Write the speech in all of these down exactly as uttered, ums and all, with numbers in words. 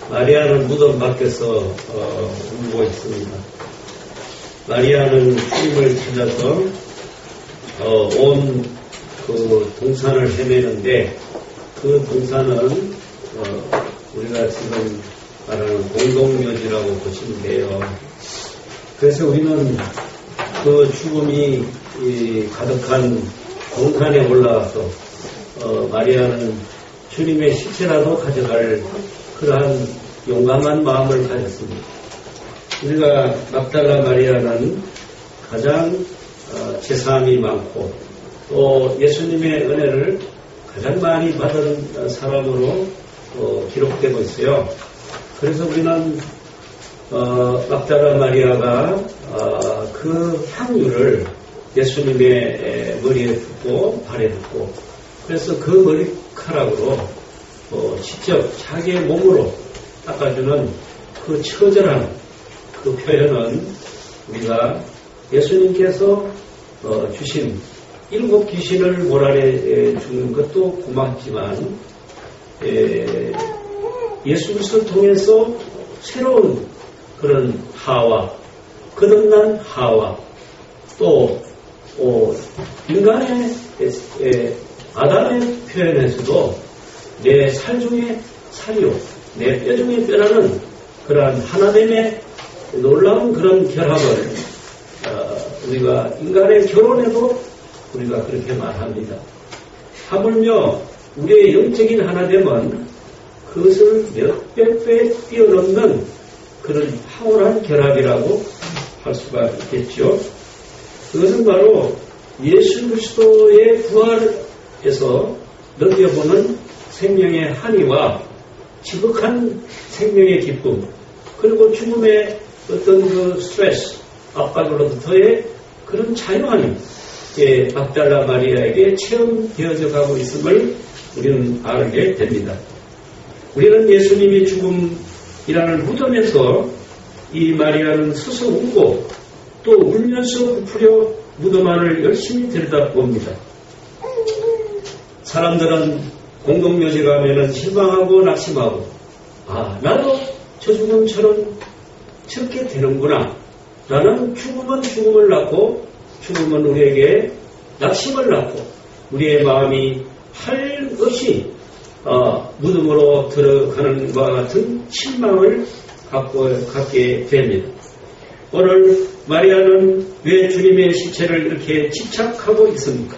마리아는 무덤 밖에서 어, 울고 있습니다. 마리아는 주님을 찾아서 어, 온 그 동산을 헤매는데 그 동산은 어, 우리가 지금 말하는 공동묘지라고 보시면 돼요. 그래서 우리는 그 죽음이 이 가득한 동산에 올라가서 어, 마리아는 주님의 시체라도 가져갈 그러한 용감한 마음을 가졌습니다. 우리가 막달라 마리아는 가장 어, 제사함이 많고 또 예수님의 은혜를 가장 많이 받은 사람으로 어, 기록되고 있어요. 그래서 우리는 어, 막달라 마리아가 어, 그 향유를 예수님의 머리에 붓고 발에 붓고 그래서 그 머리카락으로 어, 직접 자기의 몸으로 닦아주는 그 처절한 그 표현은 우리가 예수님께서 어, 주신 일곱 귀신을 몰아내 주는 것도 고맙지만 에, 예수 그리스도를 통해서 새로운 그런 하와 거듭난 하와 또 어, 인간의 에, 아담의 표현에서도 내 살 중에 살이요 내 뼈 중에 뼈라는 그러한 하나됨의 놀라운 그런 결합을 어, 우리가 인간의 결혼에도 우리가 그렇게 말합니다. 하물며 우리의 영적인 하나됨은 그것을 몇백 배 뛰어넘는 그런 탁월한 결합이라고 할 수가 있겠죠. 그것은 바로 예수 그리스도의 부활에서 느껴보는 생명의 한이와 지극한 생명의 기쁨 그리고 죽음의 어떤 그 스트레스 압박으로부터의 그런 자유함이 예, 막달라 마리아에게 체험되어져 가고 있음을 우리는 알게 됩니다. 우리는 예수님이 죽음이라는 무덤에서 이 마리아는 서서 울고 또 울면서 부풀려 무덤 안을 열심히 들여다봅니다. 사람들은 공동묘지 가면은 실망하고 낙심하고 아 나도 저 죽음처럼 저렇게 되는구나. 나는 죽음은 죽음을 낳고 죽음은 우리에게 낙심을 낳고 우리의 마음이 할 없이 어, 무덤으로 들어가는 것과 같은 실망을 갖고, 갖게 됩니다. 오늘 마리아는 왜 주님의 시체를 이렇게 집착하고 있습니까?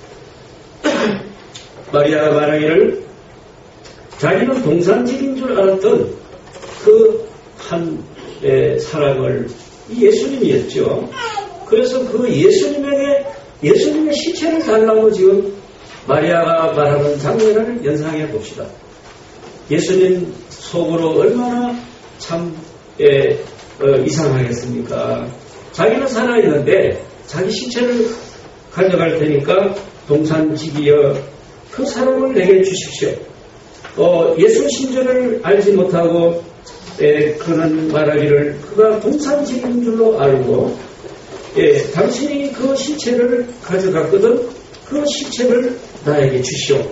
마리아가 말하기를 자기는 동산직인 줄 알았던 그 한 사람을 예수님이었죠. 그래서 그 예수님에게 예수님의 시체를 달라고 지금 마리아가 말하는 장면을 연상해 봅시다. 예수님 속으로 얼마나 참 에, 어, 이상하겠습니까? 자기는 살아있는데 자기 시체를 가져갈 테니까 동산직이여 그 사람을 내게 주십시오. 어, 예수 신전을 알지 못하고 에, 그는 말하기를 그가 동산직인 줄로 알고 예, 당신이 그 시체를 가져갔거든 그 시체를 나에게 주시오.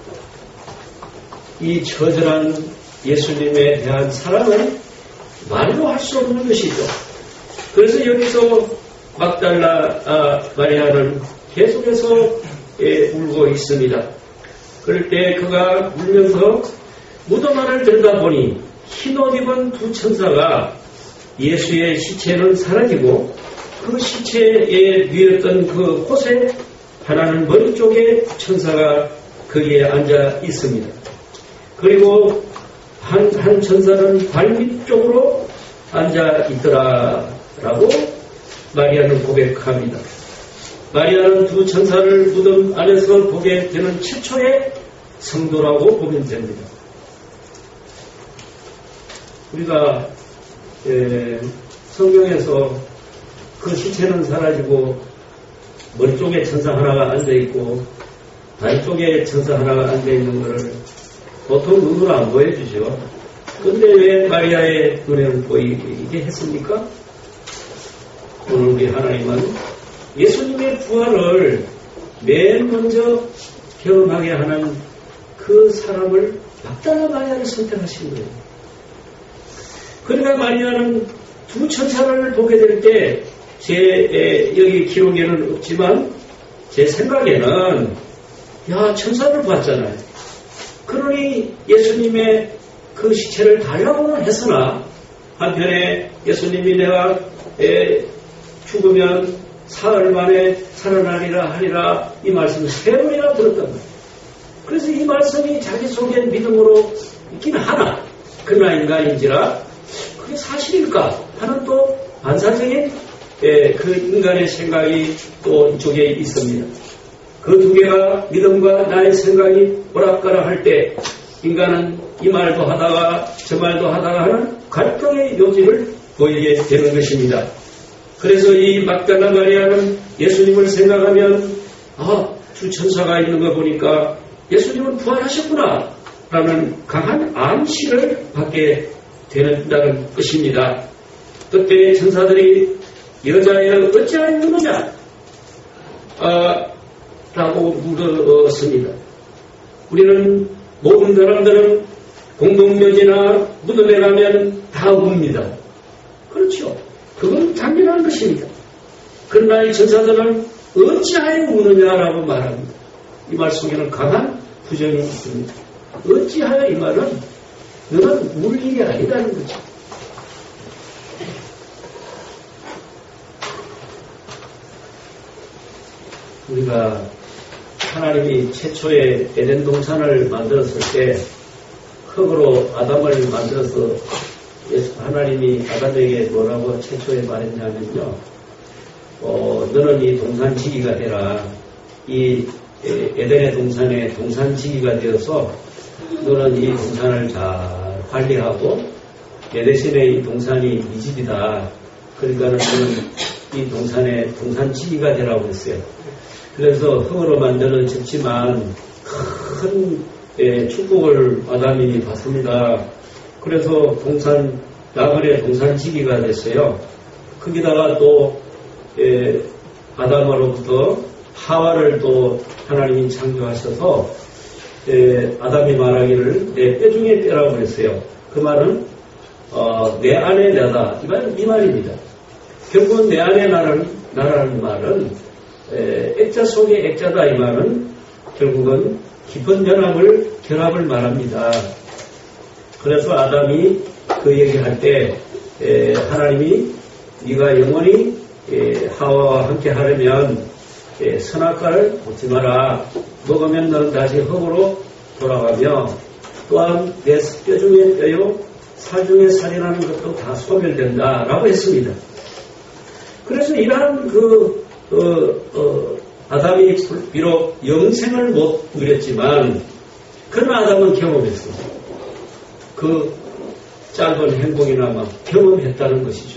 이 처절한 예수님에 대한 사랑은 말로 할 수 없는 것이죠. 그래서 여기서 막달라 아, 마리아는 계속해서 예, 울고 있습니다. 그럴 때 그가 울면서 무덤 안을 들여다보니 흰옷 입은 두 천사가 예수의 시체는 사라지고 그 시체에 누였던 그 곳에 하나는 머리 쪽에 천사가 거기에 앉아 있습니다. 그리고 한, 한 천사는 발밑 쪽으로 앉아 있더라라고 마리아는 고백합니다. 마리아는 두 천사를 무덤 안에서 보게 되는 최초의 성도라고 보면 됩니다. 우리가 에, 성경에서 그 시체는 사라지고 머리 쪽에 천사 하나가 앉아있고 다리 쪽에 천사 하나가 앉아있는 것을 보통 눈으로 안 보여주죠. 근데 왜 마리아의 눈에는 보이게 했습니까? 오늘 우리 하나님은 예수님의 부활을 맨 먼저 경험하게 하는 그 사람을 막달라 마리아를 선택하신 거예요. 그러니까 마리아는 두 천사를 보게 될 때 제 여기 기록에는 없지만 제 생각에는 야 천사를 봤잖아요. 그러니 예수님의 그 시체를 달라고는 했으나 한편에 예수님이 내가 에, 죽으면 사흘 만에 살아나리라 하리라 이 말씀을 세 번이나 들었단 말이에요. 그래서 이 말씀이 자기 속에 믿음으로 있긴 하나 그러나 인간인지라 그게 사실일까 하는 또 반사적인 에, 그 인간의 생각이 또 이쪽에 있습니다. 그 두 개가 믿음과 나의 생각이 오락가락 할 때 인간은 이 말도 하다가 저 말도 하다가 하는 갈등의 요지를 보이게 되는 것입니다. 그래서 이 막달라 마리아는 예수님을 생각하면 아, 주 천사가 있는 거 보니까 예수님은 부활하셨구나 라는 강한 암시를 받게 되는다는 것입니다. 그때 천사들이 여자여 어찌하였느냐 아, 라고 물었습니다. 우리는 모든 사람들은 공동묘지나 무덤에 가면 다 웁니다. 그렇죠. 그건 당연한 것입니다. 그러나 이 천사들은 어찌하여 우느냐라고 말합니다. 이 말 속에는 강한 부정이 있습니다. 어찌하여 이 말은 너는 울 일이 아니다는 거죠. 우리가 하나님이 최초의 에덴 동산을 만들었을 때 흙으로 아담을 만들어서 하나님이 아담에게 뭐라고 최초에 말했냐면요. 어, 너는 이 동산지기가 되라. 이 에덴의 동산에 동산지기가 되어서 너는 이 동산을 잘 관리하고 내 대신에 이 동산이 네 집이다. 그러니까 너는 이 동산의 동산지기가 되라고 했어요. 그래서 흙으로 만들어졌지만 큰 예, 축복을 아담이 받습니다. 그래서 동산 나그네 동산지기가 됐어요. 거기다가 또 예, 아담으로부터 하와를 또 하나님이 창조하셔서 예, 아담이 말하기를 내 뼈 중에 뼈라고 했어요. 그 말은 어, 내 안에 나다 이, 말, 이 말입니다. 결국은 내 안에 나라는, 나라는 말은 에, 액자 속의 액자다 이 말은 결국은 깊은 연합을 결합을 말합니다. 그래서 아담이 그 얘기할 때 에, 하나님이 네가 영원히 에, 하와와 함께 하려면 에, 선악과를 먹지 마라. 먹으면 너는 다시 흙으로 돌아가며 또한 내 뼈 중에 뼈요 살 중에 살이라는 것도 다 소멸된다 라고 했습니다. 그래서 이러한 그 어, 어, 아담이 비록 영생을 못 누렸지만 그러나 아담은 경험했습니다. 그 짧은 행복이나마 경험했다는 것이죠.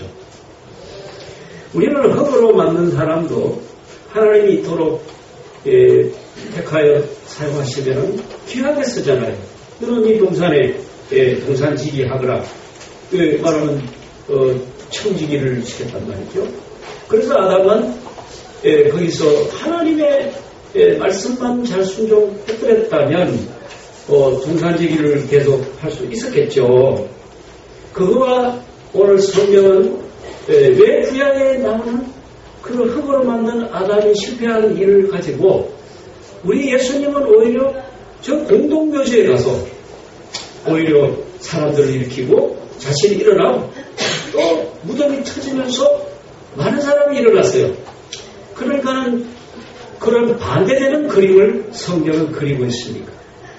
우리는 흙으로 만든 사람도 하나님이 이토록 예, 택하여 사용하시면 귀하게 쓰잖아요. 너는 이 동산에 예, 동산지기 하거라. 그 말하면 어, 청지기를 시켰단 말이죠. 그래서 아담은 예, 거기서 하나님의 예, 말씀만 잘 순종했더랬다면 어, 동산지기를 계속 할 수 있었겠죠. 그거와 오늘 성경은 예, 왜 구약에 나오는 그 흙으로 만든 아담이 실패한 일을 가지고 우리 예수님은 오히려 저 공동묘지에 가서 오히려 사람들을 일으키고 자신이 일어나고 또 무덤이 터지면서 많은 사람이 일어났어요. 그러니까는 그런 반대되는 그림을 성경은 그리고 있습니다.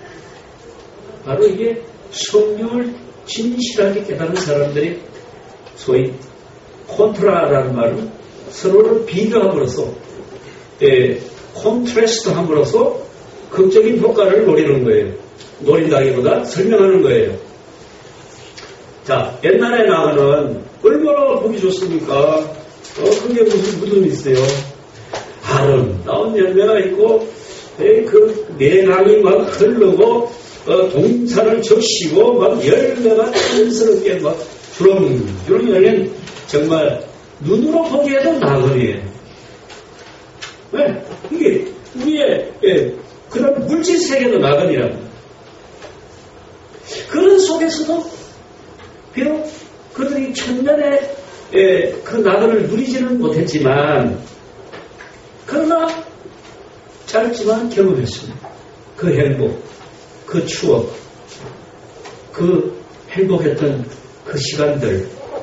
바로 이게 성경을 진실하게 깨달은 사람들이 소위 콘트라라는 말은 서로를 비교함으로써 예, 콘트레스트 함으로써 극적인 효과를 노리는 거예요. 노린다기보다 설명하는 거예요. 자, 옛날에 나그는 얼마나 보기 좋습니까? 어, 그게 무슨 무덤이 있어요. 아름다운 열매가 있고, 에, 그 내강이 막 흐르고, 어, 동산을 적시고, 막 열매가 탐스럽게 막 주렁주렁 열린 정말 눈으로 보기에도 나그네예요. 왜? 이게 우리의 예, 그런 물질 세계도 나그네라고. 그런 속에서도 비록 그들이 천년의 에, 그 나그를 누리지는 못했지만 그러나 짧지만 경험했습니다. 그 행복, 그 추억, 그 행복했던 그 시간들.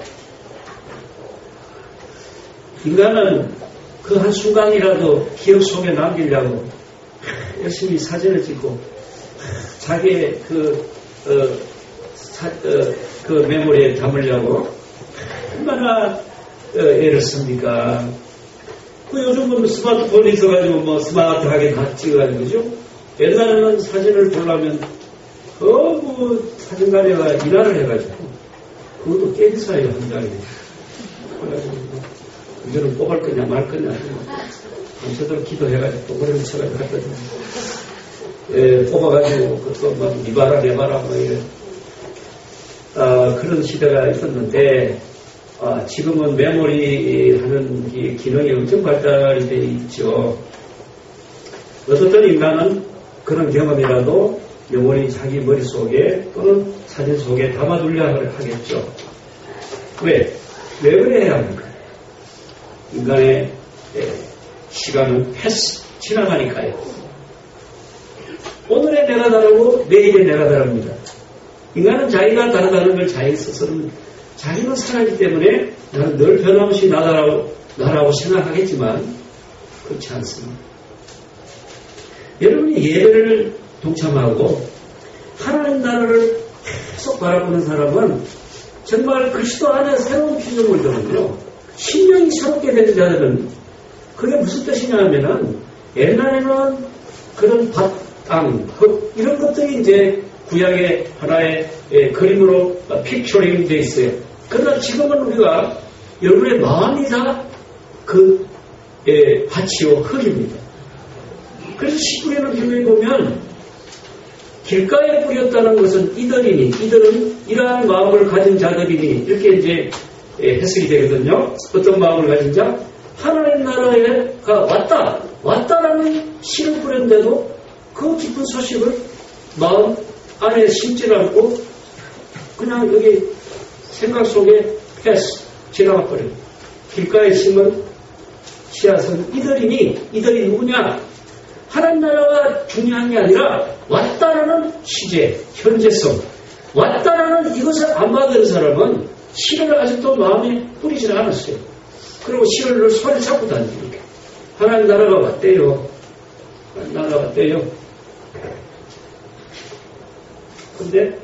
인간은 그 한순간이라도 기억 속에 남기려고 열심히 사진을 찍고 자기의 그, 어, 사, 어, 그 메모리에 담으려고 얼마나 어, 애를 씁니까? 그 요즘은 스마트폰이 있어가지고 뭐 스마트하게 다 찍어가지고 그죠? 옛날에는 사진을 보려면 너무 사진가래가 일화를 해가지고 그것도 꽤 비싸요 한 장에. 그래가지고 이거는 뽑을 거냐 말 거냐 밤새도록 기도해가지고 뽑으려고 쳐가지고 했거든요. 예, 뽑아가지고 그것도 막 이봐라 내봐라 뭐 이런 아, 그런 시대가 있었는데 아, 지금은 메모리 하는 기능이 엄청 발달이 되어 있죠. 어떤 인간은 그런 경험이라도 영원히 자기 머릿속에 또는 사진 속에 담아두려고 하겠죠. 왜? 왜 그래야 합니까? 인간의 시간은 패스, 지나가니까요. 오늘의 내가 다르고 내일의 내가 다릅니다. 인간은 자기가 다르다는 걸 자기 스스로는 자기는 살아있기 때문에 나는 늘 변함없이 나라고, 나라고 생각하겠지만 그렇지 않습니다. 여러분이 예배를 동참하고 하나님 나라를 계속 바라보는 사람은 정말 그리스도 안에 새로운 피조물들은요 신명이 새롭게 되는 자들은 그게 무슨 뜻이냐 하면은 옛날에는 그런 밭, 땅, 흙 이런 것들이 이제 구약의 하나의 예, 그림으로 픽처링이 되어 있어요. 그러나 지금은 우리가 여러분의 마음이 다 그 예, 밭이요 흙입니다. 그래서 시부리는 비유에 보면 길가에 뿌렸다는 것은 이들이니 이들은 이러한 마음을 가진 자들이니 이렇게 이제 예, 해석이 되거든요. 어떤 마음을 가진 자? 하나님 나라에가 왔다 왔다라는 씨를 뿌렸는데도 그 깊은 소식을 마음 안에 심지 않고 그냥 여기 생각 속에 패스 지나가 버려요. 길가에 심은 씨앗은 이들이니 이들이 누구냐? 하나님 나라가 중요한 게 아니라 왔다라는 시제, 현재성 왔다라는 이것을 안 받은 사람은 씨를 아직도 마음에 뿌리질 않았어요. 그리고 씨를 손에 잡고 다니니까 하나님 나라가 왔대요. 하나님 나라가 왔대요. 근데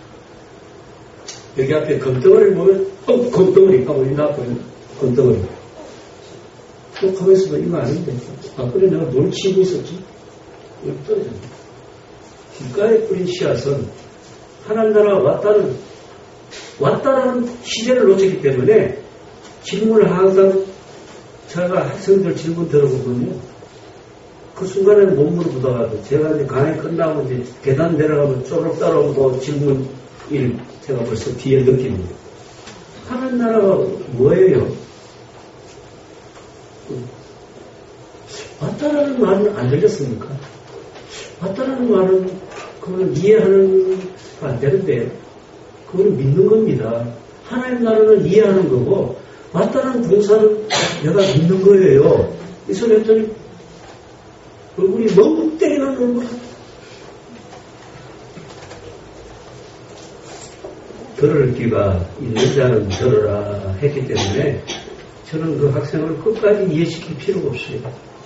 여기 앞에 검덩어리를 보면 어 검덩어리 하고 이 나쁘면 검덩어리 또 가만히 있으면 이거 아닌데 아 그래 내가 뭘 치고 있었지? 이거 떨어졌네. 길가에 뿌린 씨앗은 하나님 나라가 왔다는 왔다라는 시제를 놓쳤기 때문에 질문을 항상 제가 학생들 질문 들어보면요 그 순간에는 못 물어보다가도 제가 이제 강의 끝나고 이제 계단 내려가면 쪼록 따라오고 질문 일 제가 벌써 뒤에 느낍니다. 하나님 나라가 뭐예요? 왔다라는 말은 안 들렸습니까? 왔다라는 말은 그거는 이해하는 안 되는데요. 그거는 믿는 겁니다. 하나님 나라는 이해하는 거고 왔다는 동사는 내가 믿는 거예요. 이 소리 했더니 얼굴이 너무 때리는 얼굴. 들을 귀가 있는 자는 들으라 했기 때문에 저는 그 학생을 끝까지 이해시킬 필요가 없어요.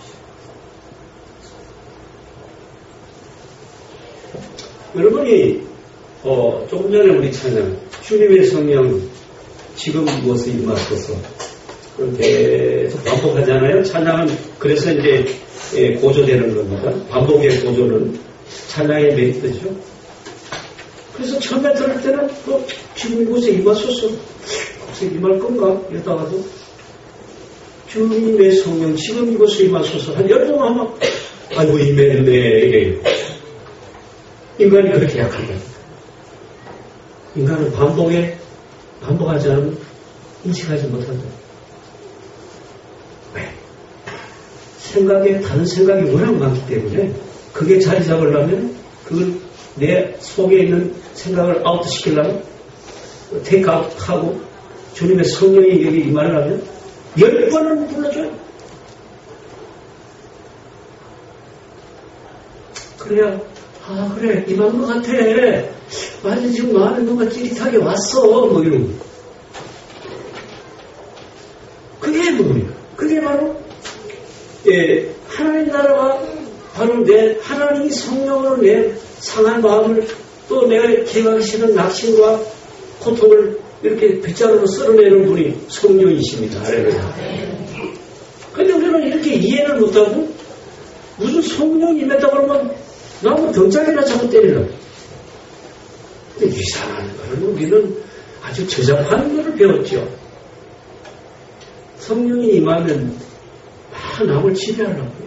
여러분이 어, 조금 전에 우리 찬양 주님의 성령 지금 무엇을 임하소서 계속 반복하잖아요. 찬양은 그래서 이제 예, 고조되는 겁니다. 반복의 고조는 찬양의 메리트죠. 그래서 처음에 들을 때는 뭐 지금 이곳에 임하소서 혹시 임할 건가 이러다가도 주님의 성령 지금 이곳에 임하소서 한 열 동안 하면 아이고 임했네 이래요. 인간이 그렇게 약합니다. 인간은 반복에 반복하지 않으면 인식하지 못한다. 왜? 생각에 다른 생각이 워낙 많기 때문에 그게 자리 잡으려면 그걸 내 속에 있는 생각을 아웃시키려면 테이크아웃하고 주님의 성령이 여기 임하려면 열 번은 불러줘요. 그래야 아 그래 임한 것 같아. 맞아 지금 마음에 뭔가 찌릿하게 왔어. 뭐 이런 거. 그게 뭡니까? 그게 바로 예, 하나님 나라가 바로 내 하나님이 성령으로 내 상한 마음을 또 내가 기억하기 싫은 낙심과 고통을 이렇게 빗자루로 쓸어내는 분이 성령이십니다. 할렐루야. 근데 우리는 이렇게 이해를 못하고 무슨 성령이 임했다 그러면 나무 덩짝이나 자꾸 때리려고. 근데 이상한 거는 우리는 아주 저잡한 거를 배웠죠. 성령이 임하면 막 남을 지배하려고 해요.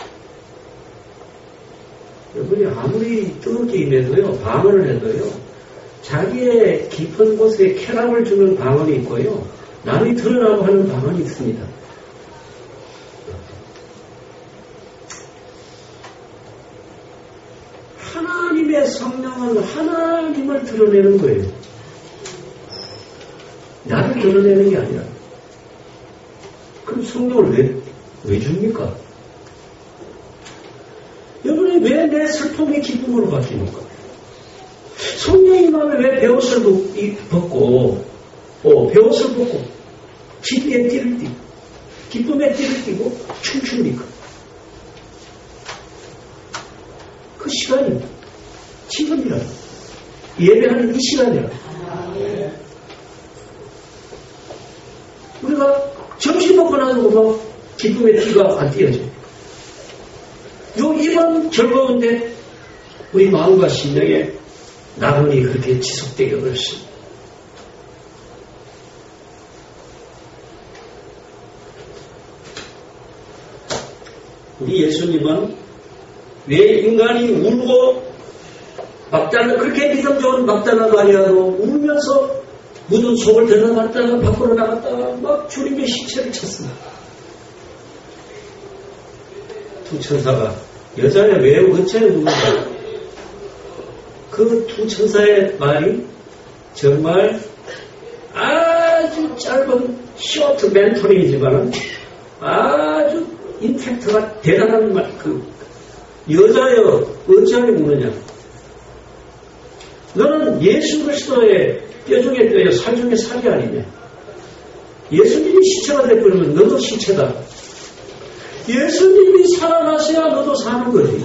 여러분이 아무리 뜨겁게 임해도요, 방언을 해도요, 자기의 깊은 곳에 쾌락을 주는 방언이 있고요, 남이 드러나고 하는 방언이 있습니다. 하나님의 성령은 하나님을 드러내는 거예요. 나를 드러내는 게 아니라. 그럼 성령을 왜, 왜 줍니까? 여러분이 왜 내 슬픔이 기쁨으로 바뀌는가? 성령이 마음에 왜 베옷을 벗고, 어, 베옷을 벗고, 기쁨의 띠를 띠고, 기쁨의 띠를 띠고 춤춥니까? 그 시간이 지금이라. 예배하는 이 시간이라. 우리가 점심 먹고 나서 막 기쁨의 띠가 안 띄어져. 요 이번 즐거운데 우리 마음과 심령에 나훈이 그렇게 지속되게 그렇습니다. 우리 예수님은 왜 인간이 울고 막달라 그렇게 믿음 좋은 막달라도 아니라도 울면서 묻은 속을 들어갔다가 밖으로 나갔다가 막 주님의 시체를 찾습니다. 두 천사가 여자야 왜 어째 우는가? 그 두 천사의 말이 정말 아주 짧은 쇼트 멘토링이지만 아주 임팩트가 대단한 말. 그 여자여 어찌하여 우느냐? 너는 예수 그리스도의 뼈 중에 뼈여 살 중에 살이 아니냐? 예수님이 시체가 되버리면 너도 시체다. 예수님이 살아나셔야 너도 사는 거지.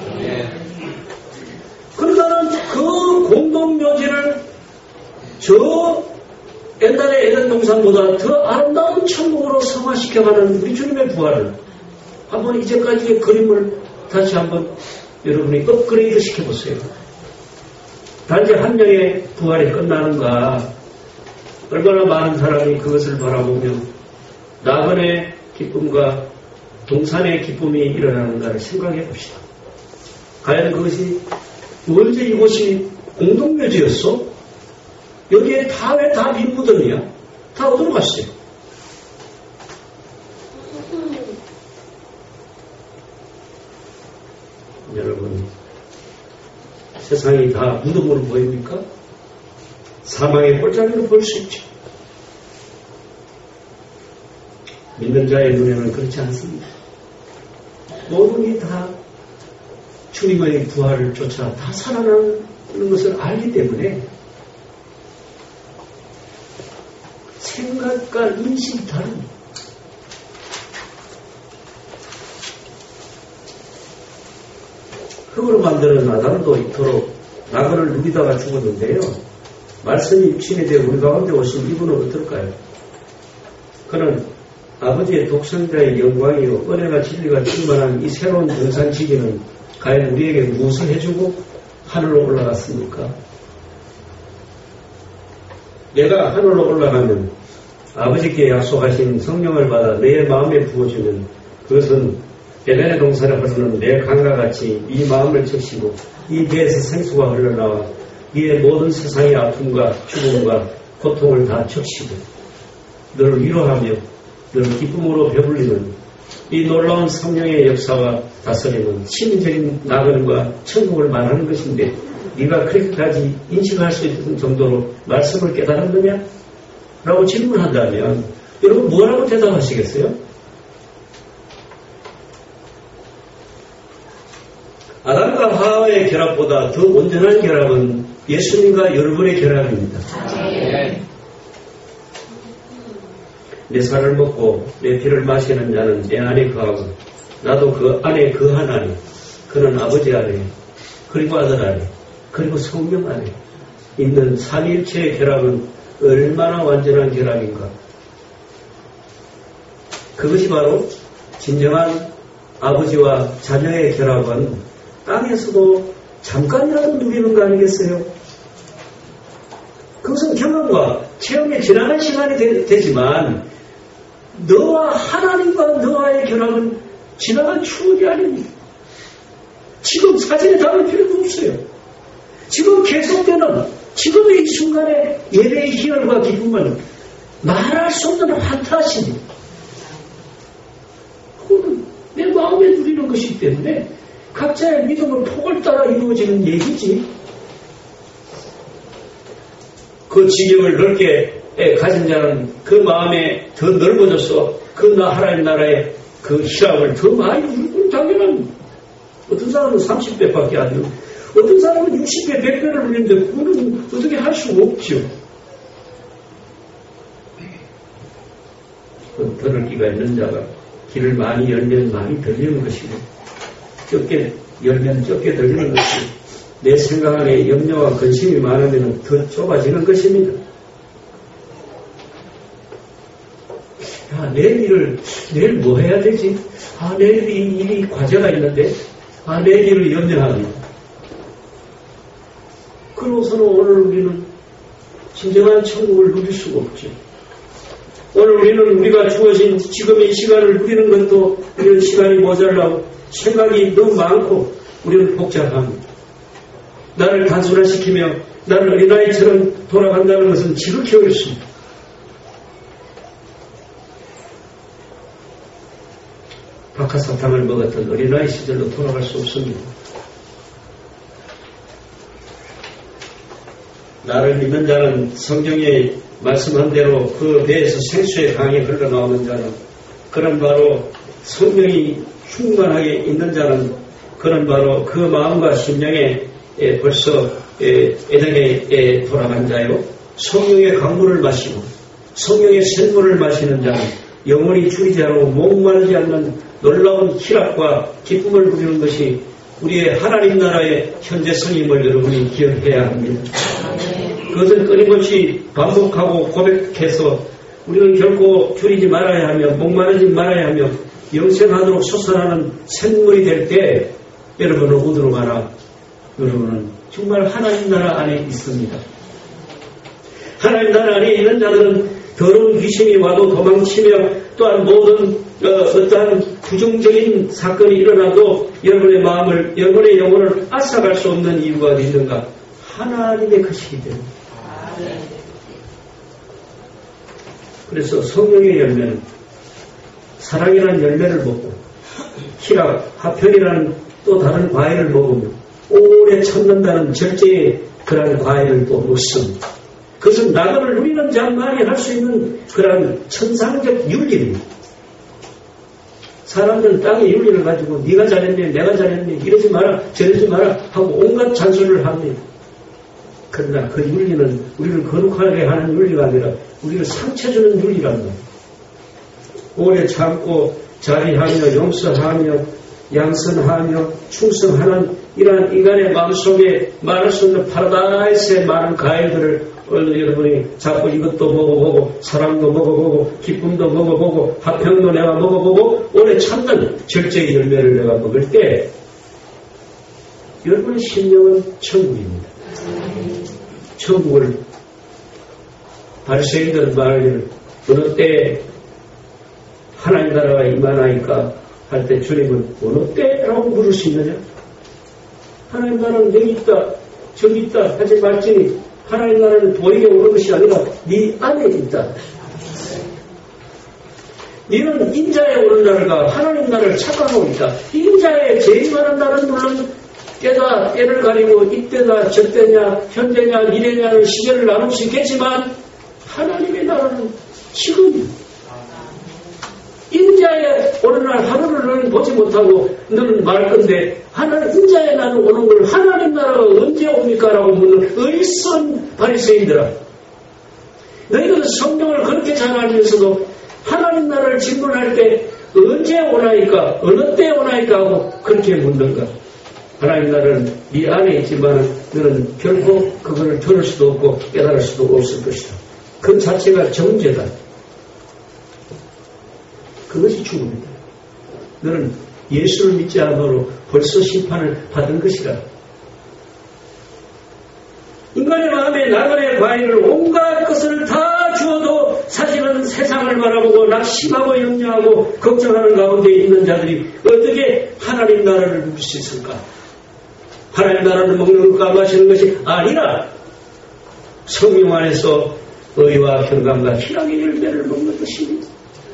그러다는 그 공동묘지를 저 옛날의 에덴 동산보다 더 아름다운 천국으로 성화시켜가는 우리 주님의 부활을 한번 이제까지의 그림을 다시 한번 여러분이 업그레이드 시켜보세요. 단지 한 명의 부활이 끝나는가? 얼마나 많은 사람이 그것을 바라보며 나그네 기쁨과 동산의 기쁨이 일어나는가를 생각해 봅시다. 과연 그것이 언제 이곳이 공동묘지였어? 여기에 다 왜 다 빈무덤이야? 다 어디로 갔어요? 여러분, 세상이 다 무덤으로 보입니까? 사망의 꼴짜기로 볼 수 있죠. 믿는 자의 눈에는 그렇지 않습니다. 모든 게 다 주님의 부활을 쫓아 다 살아나는 것을 알기 때문에 생각과 인식이 다릅니다. 흙으로 만드는 아담도 이토록 나그를 누비다가 죽었는데요. 말씀이 육신이 되어 우리 가운데 오신 이분은 어떨까요? 그는 아버지의 독생자의 영광이요 은혜가 진리가 충만한 이 새로운 등산지기는 과연 우리에게 무엇을 해주고 하늘로 올라갔습니까? 내가 하늘로 올라가면 아버지께 약속하신 성령을 받아 내 마음에 부어주면 그것은 에덴의 동산에 흐르는 내 강과 같이 이 마음을 적시고 이 배에서 생수가 흘러나와 이의 모든 세상의 아픔과 죽음과 고통을 다 적시고 너를 위로하며 너를 기쁨으로 배불리는 이 놀라운 성령의 역사와 다스림은 심리적인 나그네과 천국을 말하는 것인데 네가 그렇게까지 인식할 수 있는 정도로 말씀을 깨달았느냐? 라고 질문한다면 여러분 뭐라고 대답하시겠어요? 아담과 하와의 결합보다 더 온전한 결합은 예수님과 여러분의 결합입니다. 내 살을 먹고 내 피를 마시는 자는 내 안에 거하고 나도 그 안에 거하나니 그는 아버지 안에 그리고 아들 안에 그리고 성령 안에 있는 삼위일체의 결합은 얼마나 완전한 결합인가. 그것이 바로 진정한 아버지와 자녀의 결합은 땅에서도 잠깐이라도 누리는 거 아니겠어요? 그것은 경험과 체험에 지나간 시간이 되, 되지만 너와 하나님과 너와의 결합은 지나간 추억이 아닙니다. 지금 사진에 담을 필요도 없어요. 지금 계속되는 지금의 이 순간의 예배의 희열과 기쁨은 말할 수 없는 환타시입니다. 그거는 내 마음에 누리는 것이기 때문에 각자의 믿음을 폭을 따라 이루어지는 얘기지. 그 지경을 넓게 가진 자는 그 마음에 더 넓어져서 그 하나님 나라의 그 희락을 더 많이 누리고 당연한 어떤 사람은 삼십 배밖에 안 누리고 어떤 사람은 육십 배, 백 배를 누리는데 그거는 어떻게 할 수가 없죠. 들을 기가 있는 자가 길을 많이 열면 많이 들리는 것이고 적게 열면 적게 들리는 것이고 내 생각 안에 염려와 근심이 많으면 더 좁아지는 것입니다. 야, 내일 일을, 내일 뭐 해야 되지? 아, 내일 이 일이 과제가 있는데, 아, 내일 일을 염려합니다. 그러고서는 오늘 우리는 진정한 천국을 누릴 수가 없죠. 오늘 우리는 우리가 주어진 지금의 이 시간을 누리는 것도 우리는 시간이 모자라고 생각이 너무 많고 우리는 복잡합니다. 나를 단순화시키며 나를 어린아이처럼 돌아간다는 것은 지극히 어렵습니다. 박하사탕을 먹었던 어린아이 시절로 돌아갈 수 없습니다. 나를 믿는 자는 성경에 말씀한 대로 그 배에서 생수의 강이 흘러나오는 자는 그런 바로 성령이 충만하게 있는 자는 그런 바로 그 마음과 심령에 예, 벌써 예, 에덴에 예, 돌아간 자요. 성령의 강물을 마시고 성령의 샘물을 마시는 자는 영원히 줄이지 않고 목마르지 않는 놀라운 희락과 기쁨을 누리는 것이 우리의 하나님 나라의 현재성임을 여러분이 기억해야 합니다. 그것은 끊임없이 반복하고 고백해서 우리는 결코 줄이지 말아야 하며 목마르지 말아야 하며 영생하도록 솟아나는 샘물이 될 때 여러분은 어디로 가나? 여러분은 정말 하나님 나라 안에 있습니다. 하나님 나라 안에 있는 자들은 더러운 귀신이 와도 도망치며 또한 모든 어, 어떠한 부정적인 사건이 일어나도 여러분의 마음을 여러분의 영혼을 앗아갈 수 없는 이유가 어디 있는가? 하나님의 것이기 때문에. 그래서 성령의 열매는 사랑이라는 열매를 먹고 희락, 화평이라는 또 다른 과일을 먹으며 오래 참는다는 절제의 그러한 과일을 또 먹습니다. 그것은 나그를 누리는 자만이 할 수 있는 그러한 천상적 윤리입니다. 사람들은 땅의 윤리를 가지고 네가 잘했네, 내가 잘했네, 이러지 마라, 저러지 마라 하고 온갖 잔소리를 합니다. 그러나 그 윤리는 우리를 거룩하게 하는 윤리가 아니라 우리를 상처주는 윤리랍니다. 오래 참고 자비하며 용서하며 양선하며 충성하는 이러한 인간의 마음속에 말할 수 없는 파라다이스의 많은 과일들을 오늘 여러분이 자꾸 이것도 먹어보고 사랑도 먹어보고 기쁨도 먹어보고 화평도 내가 먹어보고 오래 참는 절제의 열매를 내가 먹을 때 여러분의 심령은 천국입니다. 천국을 바리새인들은 말하기를 어느 때 하나님 나라가 임하나이까 할 때 주님은 어느 때라고 물을 수 있느냐? 하나님 나라는 여기 있다 저기 있다 하지 말지니 하나님 나라는 보이게 오는 것이 아니라 네 안에 있다. 너는 인자에 오는 날과 하나님 나라를 착각하고 있다. 인자에 제일 많은 날은 물론 때다 때를 가리고 이때다 저때냐 현재냐 미래냐는 시절을 나눌 수 있겠지만 하나님의 나라는 지금 인자의 오는 날 하루를 너는 보지 못하고 너는 말 건데 하나님 인자의 날은 오는 걸 하나님 나라가 언제 옵니까? 라고 묻는 의선 바리새인들아, 너희들은 성경을 그렇게 잘 알면서도 하나님 나라를 질문할 때 언제 오나이까 어느 때 오나이까 하고 그렇게 묻는가? 하나님 나라는 네 안에 있지만 너는 결코 그거를 들을 수도 없고 깨달을 수도 없을 것이다. 그 자체가 정죄다. 그것이 죽음이다. 너는 예수를 믿지 않으므로 벌써 심판을 받은 것이다. 인간의 마음에 나그네 과일을 온갖 것을 다 주어도 사실은 세상을 바라보고 낙심하고 염려하고 걱정하는 가운데 있는 자들이 어떻게 하나님 나라를 누릴 수 있을까? 하나님 나라를 먹는 것과 마시는 것이 아니라 성령 안에서 의와 평강과 희락의 열매를 먹는 것입니다.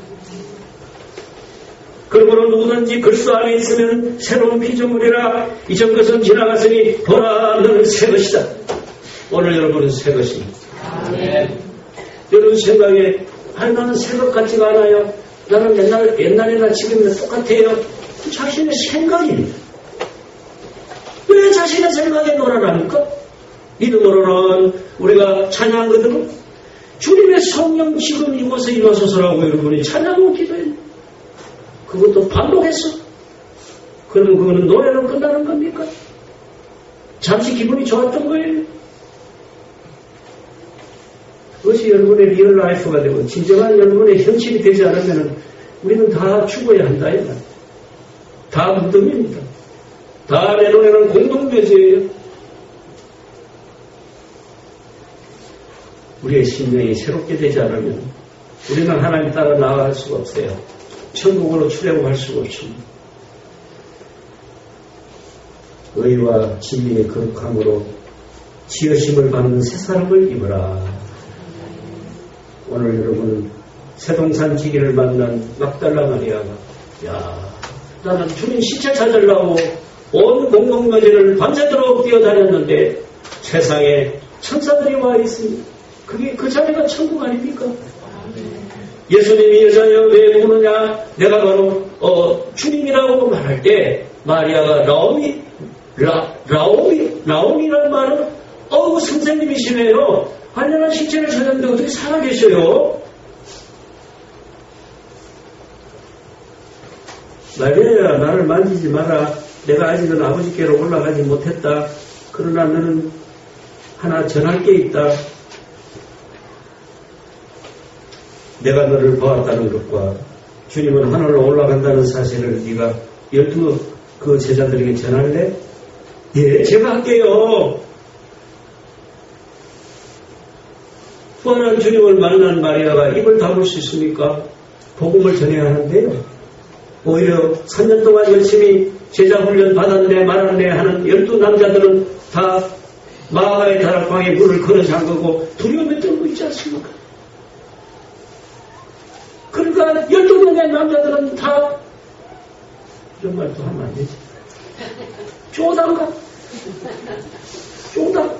그러므로 누구든지 그리스도 안에 있으면 새로운 피조물이라 이전 것은 지나갔으니 보라 너는 새 것이다. 오늘 여러분은 새 것입니다. 아멘. 여러분 생각에 아니 나는 새 것 같지가 않아요. 나는 옛날, 옛날이나 지금이나 똑같아요. 자신의 생각입니다. 왜 자신의 생각에 놀아납니까? 믿음으로는 우리가 찬양거든 주님의 성령 지금 이곳에 임하소서라고 여러분이 찬양하고 기도했는데 그것도 반복했어. 그러면 그거는 노래로 끝나는 겁니까? 잠시 기분이 좋았던 거예요. 그것이 여러분의 리얼 라이프가 되고 진정한 여러분의 현실이 되지 않으면 우리는 다 죽어야 한다. 다 무덤입니다. 다 내 눈에는 공동묘지예요. 우리의 심령이 새롭게 되지 않으면 우리는 하나님 따라 나아갈 수가 없어요. 천국으로 출애굽할 수가 없습니다. 의와 진리의 거룩함으로 지으심을 받는 새 사람을 입으라. 오늘 여러분은 세동산 지기를 만난 막달라 마리아가 야 나는 주님 시체 찾으려고 온 공동묘지를 밤새도록 뛰어다녔는데 세상에 천사들이 와 있습니다. 그게 그 자리가 천국 아닙니까? 예수님이 여자여 왜 우느냐? 내가 바로 어, 주님이라고 말할 때 마리아가 라오미 라, 라오미 라오미라는 말은 어우 선생님이시네요. 안녕한 시체를 찾았는데 어떻게 살아계셔요? 마리아야 나를 만지지 마라. 내가 아직은 아버지께로 올라가지 못했다. 그러나 너는 하나 전할 게 있다. 내가 너를 보았다는 것과 주님은 하늘로 올라간다는 사실을 네가 열두 그 제자들에게 전할래? 예, 제가 할게요. 부활한 주님을 만난 마리아가 입을 다물 수 있습니까? 복음을 전해야 하는데요. 오히려 삼 년 동안 열심히 제자 훈련 받았네 말았네 하는 열두 남자들은 다 마가의 다락방에 문을 걸어 잠그고 두려움에 떨고 있지 않습니까? 그러니까 열두 명의 남자들은 다 이런 말도 하면 안 되지. 쪼단가? 쪼단?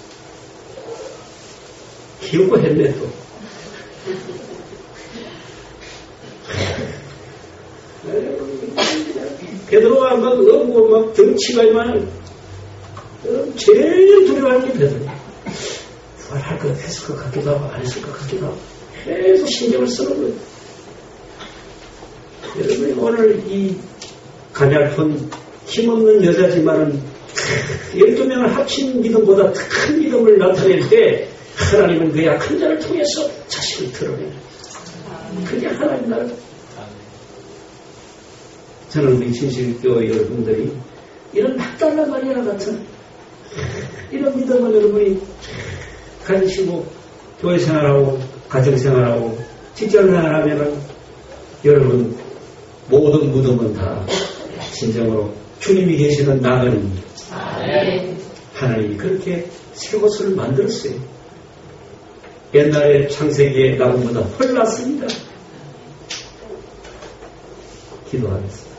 기우고 했네 또. 베드로가 막 어고 막 정치가 이만 제일 두려워하는 게 베드로. 부활할 것 했을 것 같기도 하고 안 했을 것 같기도 하고 계속 신경을 쓰는 거예요. 여러분이 오늘 이 가냘픈 힘없는 여자지만은 열두 명을 합친 믿음보다 큰 믿음을 나타낼 때 하나님은 그 약한 자를 통해서 자신을 드러내는 그게 하나님 나라. 저는 우리 진실교 여러분들이 이런 막달라 마리아 같은 이런 믿음을 여러분이 가지시고 교회 생활하고 가정 생활하고 직장 생활하면은 여러분 모든 무덤은 다 진정으로 주님이 계시는 나그네입니다. 하나님이 그렇게 새 것을 만들었어요. 옛날에 창세기의 나무보다 훨 낫습니다. 기도하겠습니다.